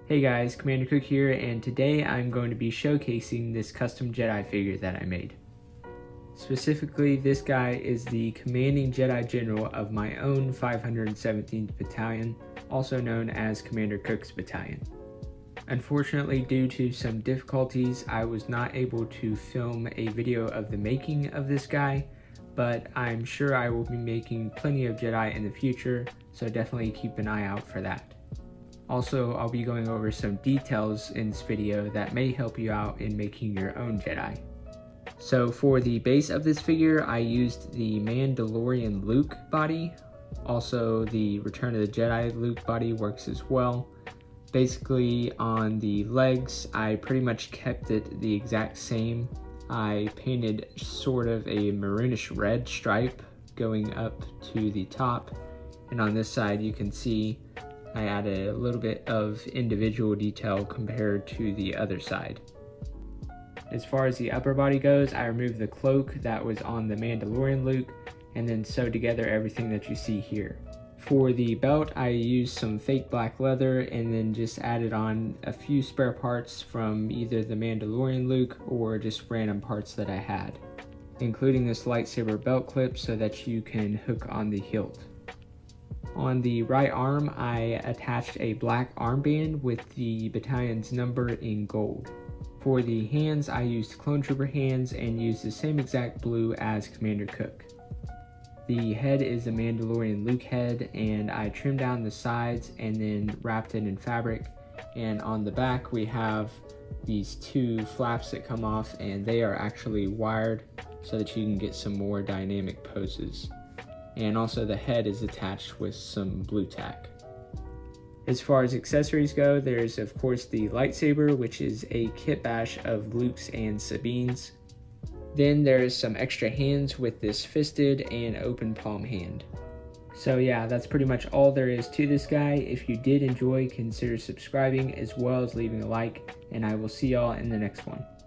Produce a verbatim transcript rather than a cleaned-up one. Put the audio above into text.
Hey guys, Commander Cook here, and today I'm going to be showcasing this custom Jedi figure that I made. Specifically, this guy is the commanding Jedi General of my own five hundred seventeenth Battalion, also known as Commander Cook's Battalion. Unfortunately, due to some difficulties, I was not able to film a video of the making of this guy, but I'm sure I will be making plenty of Jedi in the future, so definitely keep an eye out for that. Also, I'll be going over some details in this video that may help you out in making your own Jedi. So for the base of this figure, I used the Mandalorian Luke body. Also, the Return of the Jedi Luke body works as well. Basically, on the legs, I pretty much kept it the exact same. I painted sort of a maroonish red stripe going up to the top. And on this side, you can see I added a little bit of individual detail compared to the other side. As far as the upper body goes, I removed the cloak that was on the Mandalorian Luke and then sewed together everything that you see here. For the belt, I used some fake black leather and then just added on a few spare parts from either the Mandalorian Luke or just random parts that I had, including this lightsaber belt clip so that you can hook on the hilt. On the right arm, I attached a black armband with the battalion's number in gold. For the hands, I used Clone Trooper hands and used the same exact blue as Commander Cook. The head is a Mandalorian Luke head, and I trimmed down the sides and then wrapped it in fabric. And on the back, we have these two flaps that come off, and they are actually wired so that you can get some more dynamic poses. And also the head is attached with some blue tack. As far as accessories go, there's of course the lightsaber, which is a kit bash of Luke's and Sabine's. Then there's some extra hands with this fisted and open palm hand. So yeah, that's pretty much all there is to this guy. If you did enjoy, consider subscribing as well as leaving a like, and I will see y'all in the next one.